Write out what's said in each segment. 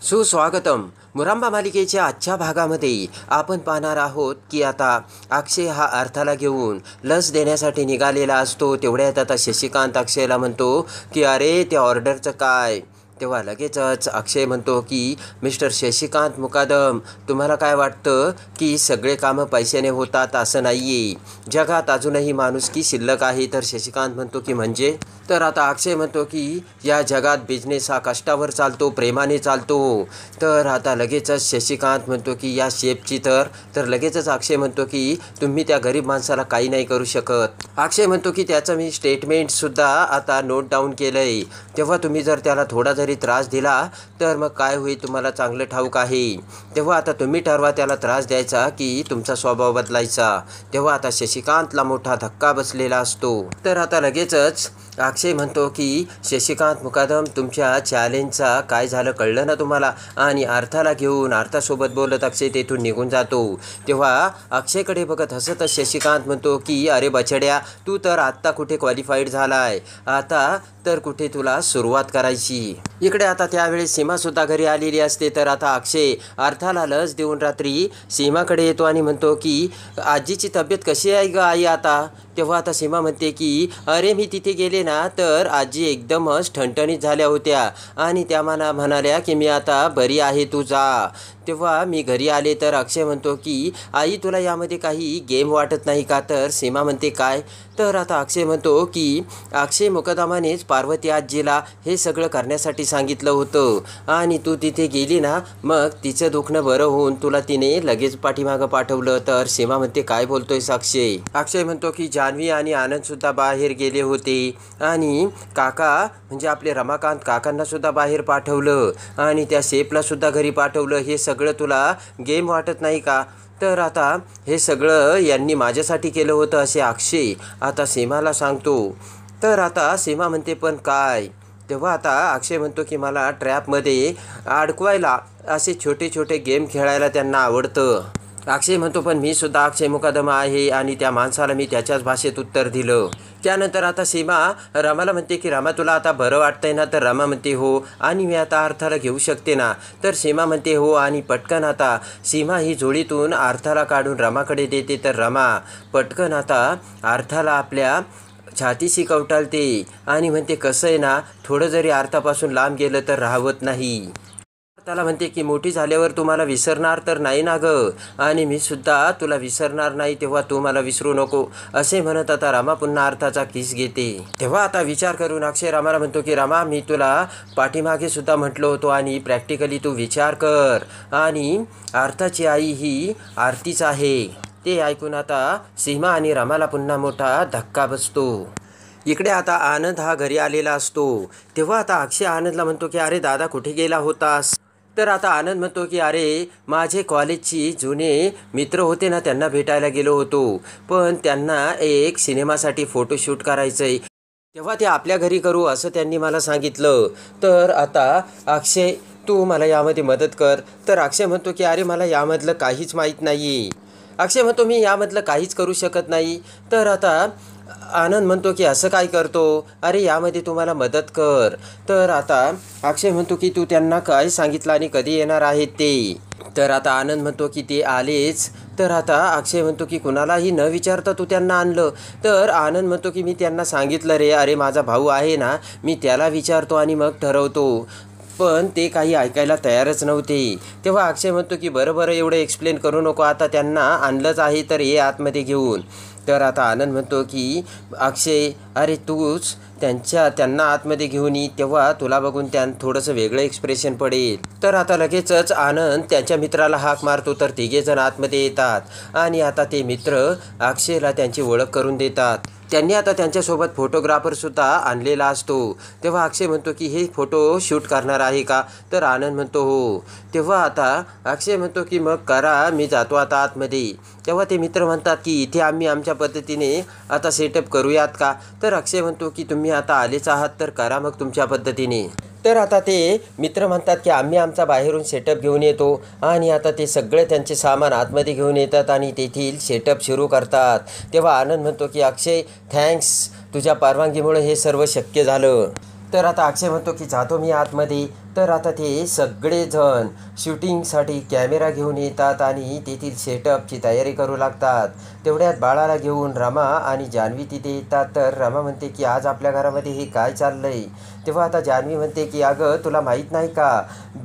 सुस्वागतम. मुरांबा मालिकेच्या आजच्या भागामध्ये आपण पाहणार आहोत की आता अक्षय हा अर्थाला घेऊन लस देण्यासाठी निघालेला असतो. तेवढ्यात आता शशिकांत अक्षयला म्हणतो की अरे त्या ऑर्डरचं काय. तेव्हा लगेचच अक्षय म्हणतो की मिस्टर शशिकांत मुकादम, तुम्हाला काय वाटतं की सगळे कामं पैशाने होतात? असं नाही आहे. जगात अजूनही माणुसकी शिल्लक आहे. तर शशिकांत म्हणतो की म्हणजे? तर आता अक्षय म्हणतो की या जगात बिझनेस हा कष्टावर चालतो, प्रेमाने चालतो. तर आता लगेचच शशिकांत म्हणतो की या शेफची तर लगेचच अक्षय म्हणतो की तुम्ही त्या गरीब माणसाला काही नाही करू शकत. अक्षय म्हणतो की त्याचं मी स्टेटमेंटसुद्धा आता नोट डाऊन केलं आहे. तेव्हा तुम्ही जर त्याला थोडा जरी त्रास दिला तर मग काय होईल तुम्हाला चांगलं ठाऊक आहे. तेव्हा आता तुम्ही ठरवा त्याला त्रास द्यायचा की तुमचा स्वभाव बदलायचा. तेव्हा आता शशिकांतला मोठा धक्का बसलेला असतो. तर आता लगेचच अक्षय म्हणतो की शशिकांत मुकादम, तुमच्या चॅलेंजचा काय झालं कळलं ना तुम्हाला? आणि अर्थाला घेऊन अर्थासोबत बोलत अक्षय तेथून निघून जातो. तेव्हा अक्षयकडे बघत हसतच शशिकांत म्हणतो की अरे बछड्या, तू तर आत्ता कुठे क्वालिफाईड झालाय, आता तर कुठे तुला सुरुवात करायची. इकडे आता त्यावेळेस सीमासुद्धा घरी आलेली असते. तर आता अक्षय अर्थाला लस देऊन रात्री सीमाकडे येतो आणि म्हणतो की आजीची तब्येत कशी आहे ग आई आता? तेव्हा आता सीमा म्हणते की अरे मी तिथे गेले ना तर आजी एकदमच ठणठणीत झाल्या होत्या आणि त्या मला म्हणाल्या की मी आता बरी आहे, तू जा. तेव्हा मी घरी आले तर अक्षय म्हणतो की आई तुला यामध्ये काही गेम वाटत नाही का? तर सीमा म्हणते काय? तर आता अक्षय म्हणतो की अक्षय मुकदमानेच पार्वती आजीला हे सगळं करण्यासाठी सांगितलं होतं आणि तू तिथे गेली ना, मग तिचं दुखणं बरं होऊन तुला तिने लगेच पाठीमागं पाठवलं. तर सीमा म्हणते काय बोलतोयस अक्षय? अक्षय म्हणतो की जान्हवी आणि आनंदसुद्धा बाहेर गेले होते आणि काका म्हणजे आपले रमाकांत काकांनासुद्धा बाहेर पाठवलं आणि त्या शेफलासुद्धा घरी पाठवलं. हे सगळं तुला गेम वाटत नाही का? तर आता हे सगळं यांनी माझ्यासाठी केलं होतं असे अक्षय आता सीमाला सांगतो. तर आता सीमा म्हणते पण काय? तेव्हा आता अक्षय म्हणतो की मला ट्रॅपमध्ये अडकवायला असे छोटे छोटे गेम खेळायला त्यांना आवडतं. अक्षय म्हणतो पण मी सुद्धा अक्षय मुकादम आहे आणि त्या माणसाला मी त्याच्याच भाषेत उत्तर दिलं. त्यानंतर आता सीमा रमाला म्हणते की रमा तुला आता बरं वाटतंय ना? तर रमा म्हणते हो, आणि मी आता अर्थाला घेऊ शकते ना? तर सीमा म्हणते हो, आणि पटकन आता सीमा ही झोळीतून अर्थाला काढून रमाकडे देते. तर रमा पटकन आता अर्थाला आपल्या छातीशी कवटाळते आणि म्हणते कसं आहे ना, थोडं जरी अर्थापासून लांब गेलं तर राहवत नाही. त्याला म्हणते की मोठी झाल्यावर तू मला विसरणार तर नाही ना गं, आणि मी सुद्धा तुला विसरणार नाही, तेव्हा तू मला विसरू नको. असे म्हणत आता रमा पुन्हा अर्थाचा किस घेते. तेव्हा आता विचार करून अक्षय रामाला म्हणतो की रमा मी तुला पाठीमागे सुद्धा म्हटलो होतो आणि प्रॅक्टिकली तू विचार कर, आणि अर्थाची आई ही आरतीच आहे. ते ऐकून आता सीमा आणि रमाला पुन्हा मोठा धक्का बसतो. इकडे आता आनंद हा घरी आलेला असतो. तेव्हा आता अक्षय आनंदला म्हणतो की अरे दादा कुठे गेला होतास? तर आता आनंद म्हणतो की अरे माझे कॉलेजची जुने मित्र होते ना, त्यांना भेटायला गेलो होतो, पण त्यांना एक सिनेमासाठी फोटोशूट करायचं आहे, तेव्हा ते आपल्या घरी करू असं त्यांनी मला सांगितलं. तर आता अक्षय तू मला यामध्ये मदत कर. तर अक्षय म्हणतो की अरे मला यामधलं काहीच माहीत नाही. अक्षय म्हणतो मी यामधलं काहीच करू शकत नाही. तर आता आनंद म्हणतो की असं काय करतो? अरे यामध्ये तुम्हाला मदत कर. तर आता अक्षय म्हणतो की तू त्यांना काय सांगितलं आणि कधी येणार आहेत ते? तर आता आनंद म्हणतो की ते आलेच. तर आता अक्षय म्हणतो की कुणालाही न विचारता तू त्यांना आणलं? तर आनंद म्हणतो की मी त्यांना सांगितलं रे, अरे माझा भाऊ आहे ना, मी त्याला विचारतो आणि मग ठरवतो, पण ते काही ऐकायला तयारच नव्हते. तेव्हा अक्षय म्हणतो की बरं एवढं एक्सप्लेन करू नको, आता त्यांना आणलंच आहे तर ये आतमध्ये घेऊन. तर आता आनंद म्हणतो की अक्षय अरे तूच त्यांना आतमध्ये घेऊन ये, तेव्हा तुला बघून थोडंसं वेगळं एक्सप्रेशन पडेल. तर आता लगेचच आनंद त्यांच्या मित्राला हाक मारतो. तर तिघेजण आतमध्ये येतात आणि आता ते मित्र अक्षयला त्यांची ओळख करून देतात. त्यांनी आता त्यांच्यासोबत फोटोग्राफरसुद्धा आणलेला असतो. तेव्हा अक्षय म्हणतो की हे फोटो शूट करणार आहे का? तर आनंद म्हणतो हो. तेव्हा आता अक्षय म्हणतो की मग करा, मी जातो आता आतमध्ये. तेव्हा ते मित्र म्हणतात की इथे आम्ही आमच्या पद्धतीने आता सेटअप करूयात का? तर अक्षय म्हणतो की तुम्ही आता आलेच आहात तर करा मग तुमच्या पद्धतीने. तर आता ते मित्र म्हणतात की आम्ही आमचा बाहेरून सेटअप घेऊन येतो, आणि आता ते सगळे त्यांचे सामान आतमध्ये घेऊन येतात आणि तेथील सेटअप सुरू करतात. तेव्हा आनंद म्हणतो की अक्षय थँक्स, तुझ्या परवानगीमुळे हे सर्व शक्य झालं. तर आता अक्षय म्हणतो की जातो मी आतमध्ये. तर आता ते सगळेजण शूटिंगसाठी कॅमेरा घेऊन येतात आणि तेथील सेटअपची तयारी करू लागतात. तेवढ्यात बाळाला घेऊन रमा आणि जान्हवी तिथे येतात. तर रमा म्हणते की आज आपल्या घरामध्ये हे काय चाललंय. तेव्हा आता जान्हवी म्हणते की अगं तुला माहीत नाही का,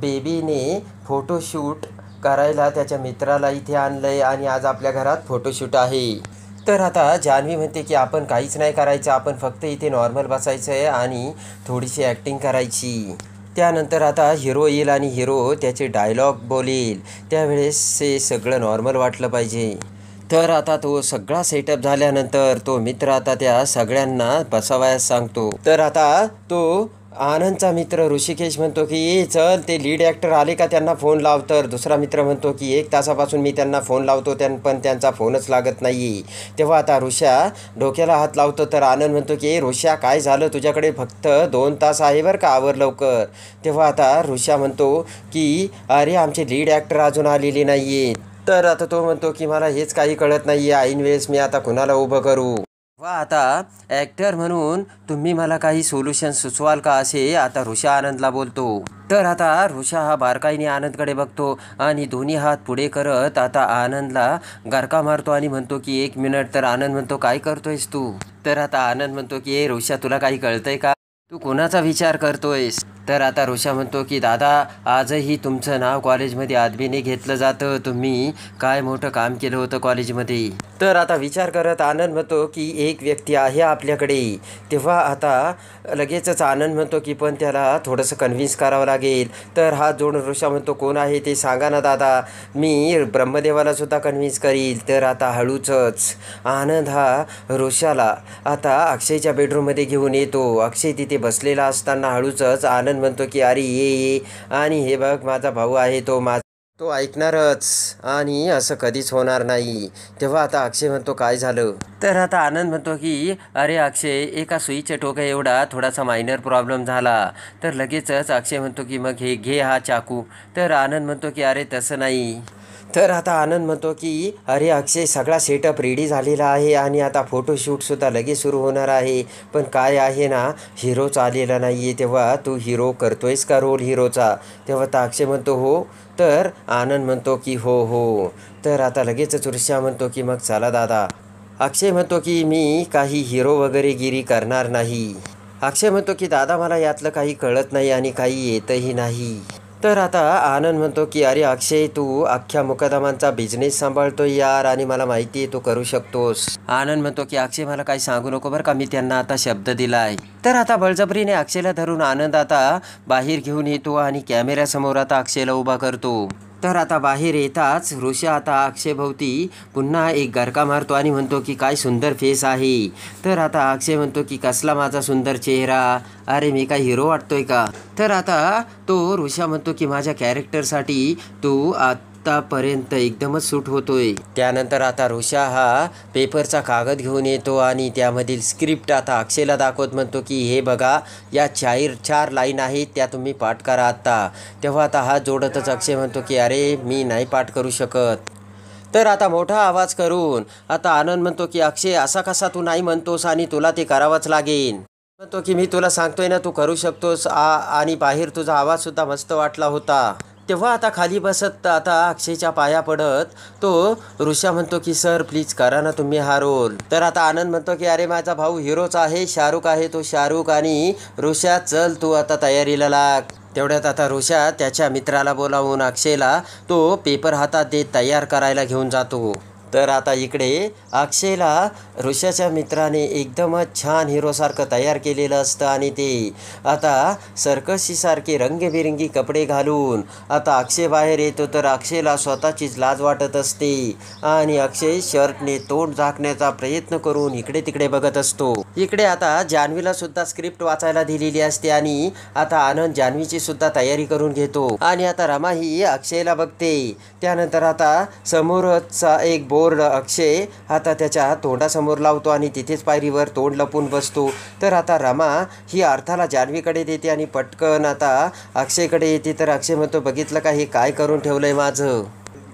बेबीने फोटोशूट करायला त्याच्या मित्राला इथे आणलंय आणि आज आपल्या घरात फोटोशूट आहे. तर आता जान्हवी म्हणते की आपण काहीच नाही करायचं, आपण फक्त इथे नॉर्मल बसायचं आहे आणि थोडीशी ॲक्टिंग करायची. त्यानंतर आता हिरो येईल आणि हिरो त्याचे डायलॉग बोलेल, त्यावेळेस हे सगळं नॉर्मल वाटलं पाहिजे. तर आता तो सगळा सेटअप झाल्यानंतर तो मित्र आता त्या सगळ्यांना बसवायला सांगतो. तर आता तो आनंदचा मित्र ऋषिकेश म्हणतो की ये चल, ते लीड ॲक्टर आले का त्यांना फोन लाव. तर दुसरा मित्र म्हणतो की 1 तासापासून मी त्यांना फोन लावतो पण त्यांचा फोनच लागत नाही. तेव्हा आता ऋषा डोक्याला हात लावतो. तर आनंद म्हणतो की ऋषा काय झालं, तुझ्याकडे फक्त 2 तास आहे बरं का, आवर लवकर. तेव्हा आता ऋषा म्हणतो की अरे आमचे लीड ॲक्टर अजून आलेले नाही आहेत. तर आता तो म्हणतो की मला हेच काही कळत नाही आहे, ऐन वेळेस मी आता कुणाला उभं करू. वा आता ॲक्टर म्हणून तुम्ही मला काही सोल्युशन सुचवाल का, असे आता ऋषा आनंदला बोलतो. तर आता ऋषा हा बारकाईने आनंदकडे बघतो आणि दोन्ही हात पुढे करत आता आनंदला गरका मारतो आणि म्हणतो की 1 मिनिट. तर आनंद म्हणतो काय करतोयस तू. तर आता आनंद म्हणतो की ऋषा तुला काही कळतंय का, तू कोणाचा विचार करतोयस. तर आता ऋषा म्हणतो की दादा आजही तुमचं नाव कॉलेजमध्ये आदबीने घेतलं जातं, तुम्ही काय मोठं काम केलं होतं कॉलेजमध्ये. तर आता विचार करत आनंद म्हणतो की एक व्यक्ती आहे आपल्याकडे. तेव्हा आता लगेचच आनंद म्हणतो की पण त्याला थोडंसं कन्व्हिन्स करावं लागेल. तर हात जोडून ऋषा म्हणतो कोण आहे ते सांगा ना दादा, मी ब्रह्मदेवाला सुद्धा कन्व्हिन्स करील. तर आता हळूचच आनंद हा ऋषाला आता अक्षयच्या बेडरूममध्ये घेऊन येतो. अक्षय तिथे बसलेला असताना हळूचच आनंद म्हणतो की अरे ये आणि हे बघ माझा भाऊ आहे, तो ऐकणारच आणि असं कधीच होणार नाही. तेव्हा आता अक्षय म्हणतो काय झालं. तर आता आनंद म्हणतो की अरे अक्षय, एका सुईच्या टोका एवढा थोडासा मायनर प्रॉब्लेम झाला. तर लगेचच अक्षय म्हणतो की मग हे घे हा चाकू. तर आनंद म्हणतो की अरे तसं नाही. तर आता आनंद म्हणतो की अरे अक्षय, सगळा सेटअप रेडी झालेला आहे आणि आता फोटोशूटसुद्धा लगेच सुरू होणार आहे, पण काय आहे ना, हिरोच आलेला नाही आहे. तेव्हा तू हिरो करतोयस का रोल हिरोचा. तेव्हा आता अक्षय म्हणतो हो. तर आनंद म्हणतो की हो हो. तर आता लगेचच ऋषा म्हणतो की मग चला दादा. अक्षय म्हणतो की मी काही हिरो वगैरे गिरी करणार नाही. अक्षय म्हणतो की दादा मला यातलं काही कळत नाही आणि काही येतही नाही. तर आता आनंद म्हणतो की अरे अक्षय, तू अख्ख्या मुकदमांचा बिझनेस सांभाळतोय यार आणि मला माहिती आहे तू करू शकतोस. आनंद म्हणतो की अक्षय मला काही सांगू नको बरं का, मी त्यांना आता शब्द दिलाय. तर आता बळजबरीने अक्षयला धरून आनंद आता बाहेर घेऊन येतो आणि कॅमेऱ्यासमोर आता अक्षयला उभा करतो. तर आता बाहेर येताच ऋषा आता अक्षयभोवती पुन्हा एक गरका मारतो आणि म्हणतो की काय सुंदर फेस आहे. तर आता अक्षय म्हणतो की कसला माझा सुंदर चेहरा, अरे मी काय हिरो वाटतोय का. तर आता तो ऋषा म्हणतो की माझ्या कॅरेक्टरसाठी तू आत्तापर्यंत एकदमच सूट होतोय. त्यानंतर आता ऋषा हा पेपरचा कागद घेऊन येतो आणि त्यामधील स्क्रिप्ट आता अक्षयला दाखवत म्हणतो की हे बघा, या 4 लाईन आहेत, त्या तुम्ही पाठ करा आत्ता. तेव्हा आता हात जोडतच अक्षय म्हणतो की अरे मी नाही पाठ करू शकत. तर आता मोठा आवाज करून आता आनंद म्हणतो की अक्षय असा कसा तू नाही म्हणतोस आणि तुला ते करावंच लागेल. म्हणतो की मी तुला सांगतोय ना तू करू शकतोस. आणि बाहेर तुझा आवाजसुद्धा मस्त वाटला होता. तेव्हा आता खाली बसत आता अक्षयच्या पाया पडत तो ऋषा म्हणतो की सर प्लीज करा ना तुम्ही हा रोल. तर आता आनंद म्हणतो की अरे माझा भाऊ हिरोच आहे, शाहरुख आहे तो शाहरुख, आणि ऋषा चल तू आता तयारीला लाग. तेवढ्यात आता ऋषा त्याच्या मित्राला बोलावून अक्षयला तो पेपर हातात देत तयार करायला घेऊन जातो. तर आता इकडे अक्षयला ऋषाच्या मित्राने एकदमच छान हिरोसारखं तयार केलेलं असतं आणि ते आता सर्कशीसारखे रंगबिरंगी कपडे घालून आता अक्षय बाहेर येतो. तर अक्षयला स्वतःचीच लाज वाटत असते आणि अक्षय शर्टने तोंड झाकण्याचा प्रयत्न करून इकडे तिकडे बघत असतो. इकडे आता जान्हवीला सुद्धा स्क्रिप्ट वाचायला दिलेली असते आणि आता आनंद जान्हवीची सुद्धा तयारी करून घेतो आणि आता रमा ही अक्षयला बघते. त्यानंतर आता समोरचा एक बोर्ड अक्षय आता त्याच्या तोंडासमोर लावतो आणि तिथेच पायरीवर तोंड लपून बसतो. तर आता रमा ही अर्थाला जान्हवीकडे देते आणि पटकन आता अक्षयकडे येते. तर अक्षय म्हणतो बघितलं का हे काय करून ठेवलंय माझं.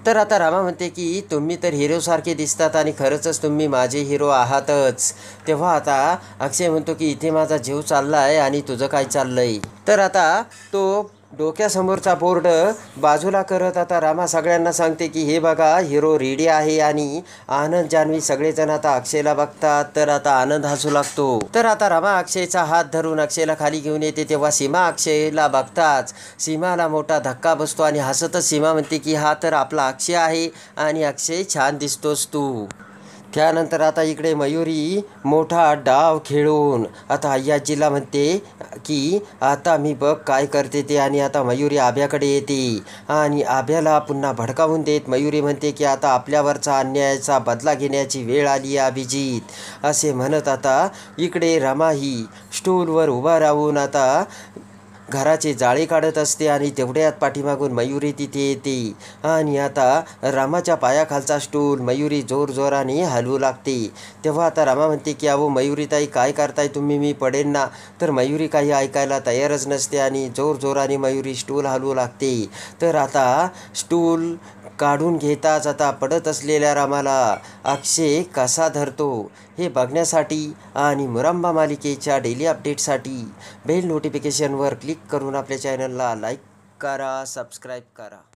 तर आता रामा म्हणते की तुम्ही तर हिरोसारखे दिसतात आणि खरंच तुम्ही माझे हिरो आहातच. तेव्हा आता अक्षय म्हणतो की इथे माझा जीव चालला आहे आणि तुझं काय चाललं आहे. तर आता तो डोक्यासमोरचा बोर्ड बाजूला करत आता रामा सगळ्यांना सांगते की हे बघा हिरो रेडी आहे. आणि आनंद जान्हवी सगळेजण आता अक्षयला बघतात. तर आता आनंद हसू लागतो. तर आता रामा अक्षयचा हात धरून अक्षयला खाली घेऊन येते. तेव्हा सीमा अक्षयला बघताच सीमाला मोठा धक्का बसतो आणि हसतच सीमा म्हणते की हा तर आपला अक्षय आहे आणि अक्षय छान दिसतोस तू. त्यानंतर आता इकडे मयुरी मोठा डाव खेळून आता अय्याजीला म्हणते की आता मी बघ काय करते ते. आणि आता मयुरी आभ्याकडे येते आणि आभ्याला पुन्हा भडकावून देत मयुरी म्हणते की आता आपल्यावरचा अन्यायाचा बदला घेण्याची वेळ आली आहे अभिजित, असे म्हणत आता इकडे रमा ही स्टूलवर उभा राहून आता घराचे जाळे काढत असते. आणि तेवढ्यात पाठीमागून मयुरी तिथे येते आणि आता रामाच्या पायाखालचा स्टूल मयुरी जोरजोराने हलवू लागते. तेव्हा आता रामा म्हणते की अहो मयुरीताई काय करताय तुम्ही, मी पडेन ना. तर मयुरी काही ऐकायला तयारच नसते आणि जोरजोराने मयुरी स्टूल हलवू लागते. तर आता स्टूल काढून घेताच आता पडत असलेल्या रामाला अक्षय कसा धरतो हे बघण्यासाठी आणि मुरंबा मालिकेच्या डेली अपडेटसाठी बेल नोटिफिकेशनवर क्लिक करून आपल्या चॅनलला लाईक करा, सबस्क्राईब करा.